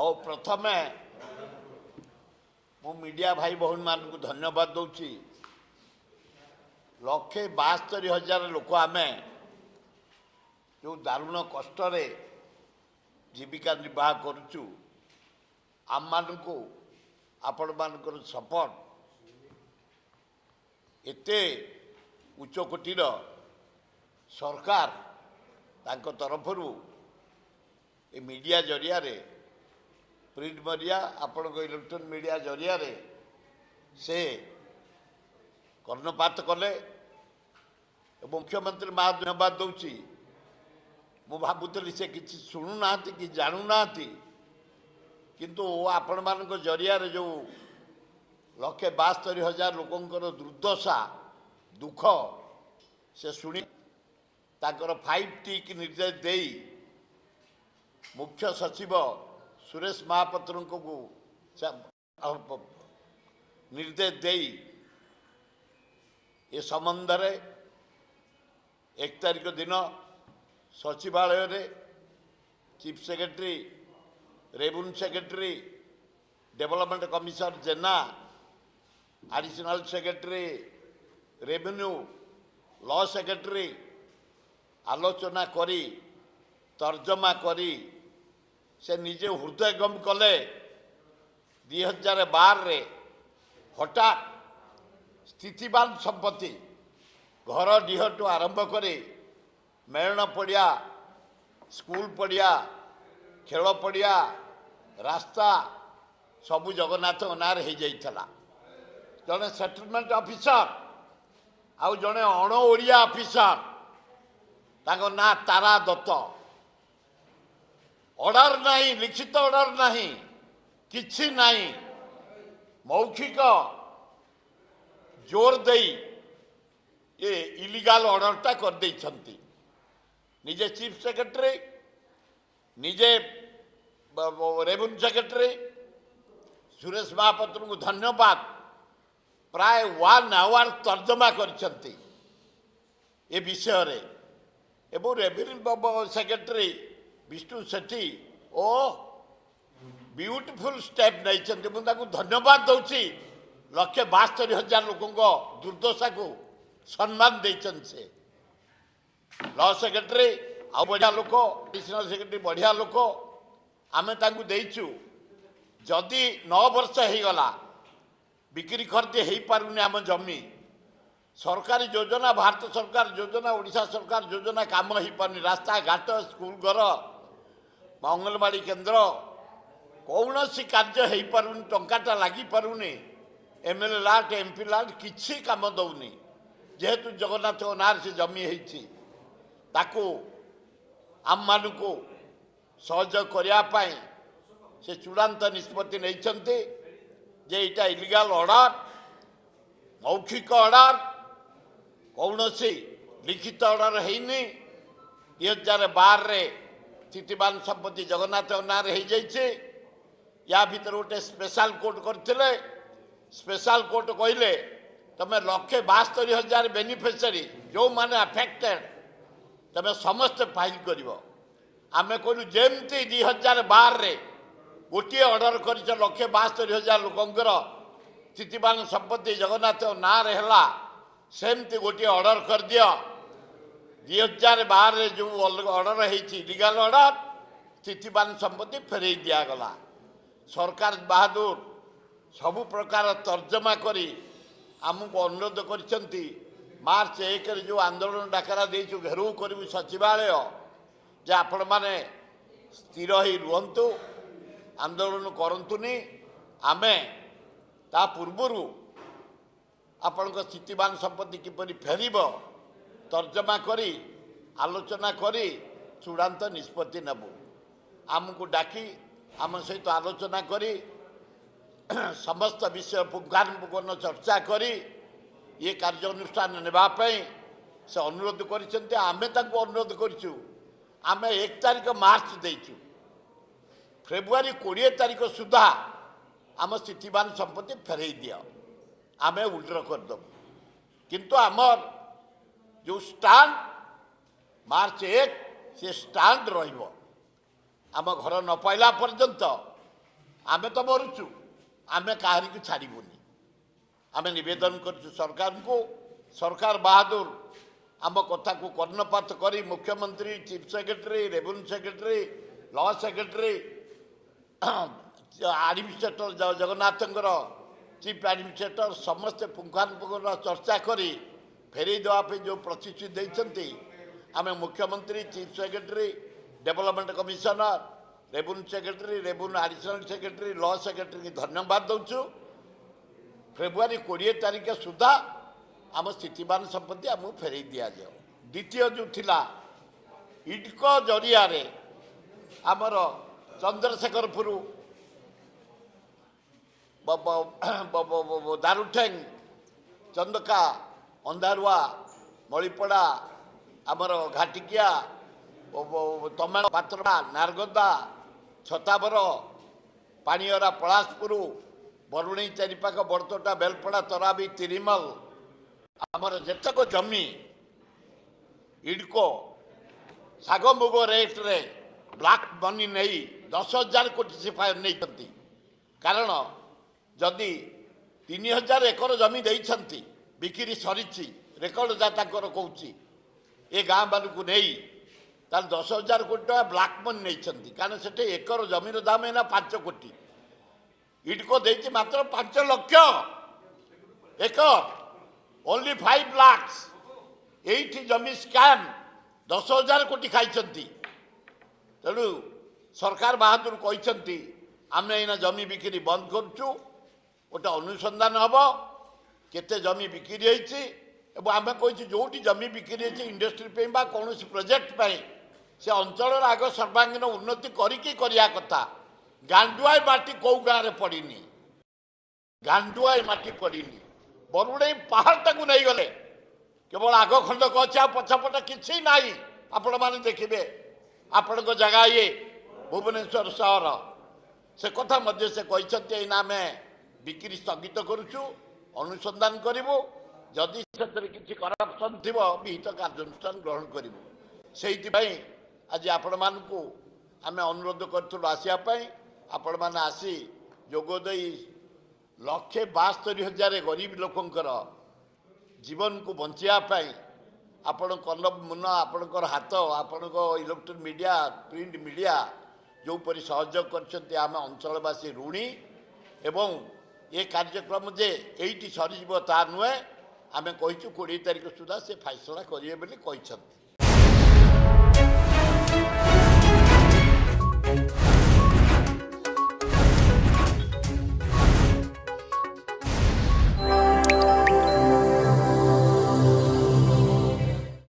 ଆଉ ପ୍ରଥମେ ମୁଁ ମିଡ଼ିଆ ଭାଇ ଭଉଣୀମାନଙ୍କୁ ଧନ୍ୟବାଦ ଦେଉଛି। 1,72,000 ଲୋକ ଆମେ ଯେଉଁ ଦାରୁଣ କଷ୍ଟରେ ଜୀବିକା ନିର୍ବାହ କରୁଛୁ, ଆମମାନଙ୍କୁ ଆପଣମାନଙ୍କର ସପୋର୍ଟ ଏତେ ଉଚ୍ଚ କୋଟିର ସରକାର ତାଙ୍କ ତରଫରୁ ଏ ମିଡ଼ିଆ ଜରିଆରେ, ପ୍ରିଣ୍ଟ ମିଡ଼ିଆ, ଆପଣଙ୍କ ଇଲେକ୍ଟ୍ରୋନିକ୍ ମିଡ଼ିଆ ଜରିଆରେ ସେ କର୍ଣ୍ଣପାତ କଲେ ଏବଂ ମୁଖ୍ୟମନ୍ତ୍ରୀ ଧନ୍ୟବାଦ ଦେଉଛି। ମୁଁ ଭାବୁଥିଲି ସେ କିଛି ଶୁଣୁନାହାନ୍ତି କି ଜାଣୁନାହାନ୍ତି, କିନ୍ତୁ ଆପଣମାନଙ୍କ ଜରିଆରେ ଯେଉଁ 1,72,000 ଲୋକଙ୍କର ଦୁର୍ଦ୍ଦଶା ଦୁଃଖ ସେ ଶୁଣି ତାଙ୍କର 5T ନିର୍ଦ୍ଦେଶ ଦେଇ ମୁଖ୍ୟ ସଚିବ ସୁରେଶ ମହାପାତ୍ରଙ୍କୁ ନିର୍ଦ୍ଦେଶ ଦେଇ ଏ ସମ୍ବନ୍ଧରେ 1 ତାରିଖ ଦିନ ସଚିବାଳୟରେ chief secretary, revenue secretary, development commissioner Jena, additional secretary revenue, law secretary ଆଲୋଚନା କରି ତର୍ଜମା କରି ସେ ନିଜେ ହୃଦୟଙ୍ଗମ କଲେ। 2012ରେ ହଠାତ୍ ସ୍ଥିତିବାନ ସମ୍ପତ୍ତି ଘର ଡିହଠୁ ଆରମ୍ଭ କରି ମେଳଣ ପଡ଼ିଆ, ସ୍କୁଲ ପଡ଼ିଆ, ଖେଳ ପଡ଼ିଆ, ରାସ୍ତା ସବୁ ଜଗନ୍ନାଥଙ୍କ ନାଁରେ ହେଇଯାଇଥିଲା। ଜଣେ ସେଟଲମେଣ୍ଟ ଅଫିସର ଆଉ ଜଣେ ଅଣ ଓଡ଼ିଆ ଅଫିସର, ତାଙ୍କ ନାଁ ତାରା ଦତ୍ତ। ଅର୍ଡ଼ର ନାହିଁ, ଲିଖିତ ଅର୍ଡ଼ର ନାହିଁ, କିଛି ନାହିଁ, ମୌଖିକ ଜୋର ଦେଇ ଏ ଇଲିଗାଲ ଅର୍ଡ଼ରଟା କରିଦେଇଛନ୍ତି। ନିଜେ ଚିଫ୍ ସେକ୍ରେଟାରୀ, ନିଜେ ରେଭିନ୍ୟୁ ସେକ୍ରେଟାରୀ ସୁରେଶ ମହାପାତ୍ରଙ୍କୁ ଧନ୍ୟବାଦ, ପ୍ରାୟ 1 ଆୱାର ତର୍ଜମା କରିଛନ୍ତି ଏ ବିଷୟରେ। ଏବଂ revenue secretary Bishnu Sethi beautiful step ନେଇଛନ୍ତି। ମୁଁ ତାଙ୍କୁ ଧନ୍ୟବାଦ ଦେଉଛି। 1,72,000 ଲୋକଙ୍କ ଦୁର୍ଦ୍ଦଶାକୁ ସମ୍ମାନ ଦେଇଛନ୍ତି ସେ। ଲ ସେକ୍ରେଟାରୀ ଆଉ ବଢ଼ିଆ ଲୋକ, ଆଡ଼ିସନାଲ ସେକ୍ରେଟାରୀ ବଢ଼ିଆ ଲୋକ, ଆମେ ତାଙ୍କୁ ଦେଇଛୁ। ଯଦି 9 ବର୍ଷ ହେଇଗଲା ବିକ୍ରି ଖର୍ଚ୍ଚ ହେଇପାରୁନି ଆମ ଜମି, ସରକାରୀ ଯୋଜନା, ଭାରତ ସରକାର ଯୋଜନା, ଓଡ଼ିଶା ସରକାର ଯୋଜନା କାମ ହେଇପାରୁନି, ରାସ୍ତାଘାଟ, ସ୍କୁଲ ଘର, ଅଙ୍ଗନବାଡ଼ି କେନ୍ଦ୍ର, କୌଣସି କାର୍ଯ୍ୟ ହେଇପାରୁନି, ଟଙ୍କାଟା ଲାଗିପାରୁନି, MLA ଲାଟ, MP ଲାଟ କିଛି କାମ ଦେଉନି। ଯେହେତୁ ଜଗନ୍ନାଥଙ୍କ ନାଁରେ ସେ ଜମି ହେଇଛି, ତାକୁ ଆମମାନଙ୍କୁ ସହଯୋଗ କରିବା ପାଇଁ ସେ ଚୂଡ଼ାନ୍ତ ନିଷ୍ପତ୍ତି ନେଇଛନ୍ତି ଯେ ଏଇଟା ଇଲିଗାଲ ଅର୍ଡ଼ର, ମୌଖିକ ଅର୍ଡ଼ର, କୌଣସି ଲିଖିତ ଅର୍ଡ଼ର ହେଇନି। 2012ରେ ସ୍ଥିତିବାନ ସମ୍ପତ୍ତି ଜଗନ୍ନାଥଙ୍କ ନାଁରେ ହେଇଯାଇଛି। ୟା ଭିତରେ ଗୋଟେ ସ୍ପେଶାଲ କୋର୍ଟ କରିଥିଲେ। ସ୍ପେଶାଲ କୋର୍ଟ କହିଲେ ତମେ 1,72,000 ବେନିଫିସିଆରୀ ଯେଉଁମାନେ ଆଫେକ୍ଟେଡ଼ ତମେ ସମସ୍ତେ ଫାଇଲ୍ କରିବ। ଆମେ କହିଲୁ ଯେମିତି 2012ରେ ଗୋଟିଏ ଅର୍ଡ଼ର କରିଛ 1,72,000 ଲୋକଙ୍କର ସ୍ଥିତିବାନ ସମ୍ପତ୍ତି ଜଗନ୍ନାଥଙ୍କ ନାଁରେ ହେଲା, ସେମିତି ଗୋଟିଏ ଅର୍ଡ଼ର କରିଦିଅ। 2012ରେ ଯେଉଁ ଅର୍ଡ଼ର ହେଇଛି ଇଲିଗାଲ ଅର୍ଡ଼ର, ସ୍ଥିତିବାନ ସମ୍ପତ୍ତି ଫେରେଇ ଦିଆଗଲା। ସରକାର ବାହାଦୁର ସବୁ ପ୍ରକାର ତର୍ଜମା କରି ଆମକୁ ଅନୁରୋଧ କରିଛନ୍ତି। ମାର୍ଚ୍ଚ 1ରେ ଯେଉଁ ଆନ୍ଦୋଳନ ଡାକରା ଦେଇଛୁ, ଘେରାଉ କରିବୁ ସଚିବାଳୟ, ଯେ ଆପଣମାନେ ସ୍ଥିର ହେଇ ରୁହନ୍ତୁ, ଆନ୍ଦୋଳନ କରନ୍ତୁନି। ଆମେ ତା ପୂର୍ବରୁ ଆପଣଙ୍କ ସ୍ଥିତିବାନ ସମ୍ପତ୍ତି କିପରି ଫେରିବ ତର୍ଜମା କରି ଆଲୋଚନା କରି ଚୂଡ଼ାନ୍ତ ନିଷ୍ପତ୍ତି ନେବୁ। ଆମକୁ ଡାକି ଆମ ସହିତ ଆଲୋଚନା କରି ସମସ୍ତ ବିଷୟ ପୁଙ୍ଖାନୁପୁଙ୍ଖନ ଚର୍ଚ୍ଚା କରି ଏ କାର୍ଯ୍ୟାନୁଷ୍ଠାନ ନେବା ପାଇଁ ସେ ଅନୁରୋଧ କରିଛନ୍ତି। ଆମେ ତାଙ୍କୁ ଅନୁରୋଧ କରିଛୁ। ଆମେ 1 ତାରିଖ ମାର୍ଚ୍ଚ ଦେଇଛୁ, ଫେବୃଆରୀ 20 ତାରିଖ ସୁଦ୍ଧା ଆମ ସ୍ଥିତିବାନ ସମ୍ପତ୍ତି ଫେରେଇ ଦିଅ, ଆମେ ଉଇଡ୍ର କରିଦେବୁ। କିନ୍ତୁ ଆମର ଯେଉଁ ଷ୍ଟାଣ୍ଡ ମାର୍ଚ୍ଚ 1 ସେ ଷ୍ଟାଣ୍ଡ ରହିବ। ଆମ ଘର ନ ପାଇଲା ପର୍ଯ୍ୟନ୍ତ आमे तो मरुचु आमे कहारी को छाड़बूनी आमे निवेदन करूँ सरकार को सरकार बहादुर आम कथा को कर्णपात करी मुख्यमंत्री chief secretary revenue secretary law secretary administrator जगन्नाथंकर चीफ एडमिनिस्ट्रेटर समस्ते पुंखानुपुंख चर्चा करी फेरई देवाई जो प्रतिश्रुति देते आम मुख्यमंत्री chief secretary development commissioner revenue secretary revenue additional secretary law secretary की धन्यवाद दौचु फेब्रुआरी 20 तारीख सुधा आम स्थितिवान संपत्ति आमको फेरई दि जाओ। द्वितीय जो थिला इडको जरिया आमर चंद्रशेखरपुर दारुठेंग चंदका अंधारुआ मणिपड़ा आमर घाटिकिया तमाल पात्रा नारगदा छताबर पाणीरा पलासपुर बरुणी चारिपाख बड़तोटा बेलपड़ा तराबी तिरिमल आमर जेतक जमी इडको शाग मुग रेट रे ब्लैक मनी नहीं 10,000 कोटी से नहीं कारण जदि 3,000 एकर जमी देइछंती बिक्री सरी रेकर्ड जाता कहूँ ए गाँ बालू नहीं 10,000 कोटी टाँग ब्लैक मनी नहीं कारण से एकर जमीर दाम है 5 कोटी इडको देती मात्र 5 लाख एकर ओनली 5 लाख एठी जमी स्कैम 10,000 कोटी खाई तेणु सरकार बहादुर कहते आम एना जमी बिक्री बंद करुचु गोटे अनुसंधान हम केते जमी बिक्री होती आम कही जो जमी बिक्री होती इंडस्ट्री कौन प्रोजेक्ट से अंचल आग सर्वांगीन उन्नति करा कथा गांडुआई माटी कौ गाँव में पड़ी गांडुआई माटी पड़ी बरुणई पहाड़ को नहीं गले केवल आग खंडक अच्छे आ पछपटे किसी ना आपण मैंने देखिए आपण जगह ये भुवनेश्वर सहर से कथा मध्य से कहते आम बिक्री स्थगित करुचु अनुसंधान करूँ जदि से किसी करप्शन थी विहित कार्यानुष्ठान ग्रहण करूँ से आज आपण मानू आम अनुरोध करूँ आसवाई आपण मैंने आसी जोगदे 1,72,000 गरीब लोकंकर जीवन को बचाई आपण कन मुन आपणकर हाथ आपण इलेक्ट्रोनिक मीडिया प्रिंट मीडिया जो परी सहयोग करछन्ते आम अंचलवासी ऋणी एवं ये कार्यक्रम जे एठी सरीज ता नुहे आम कहीचु 20 तारीख सुधा से फैसला करेंगे बोली कहते।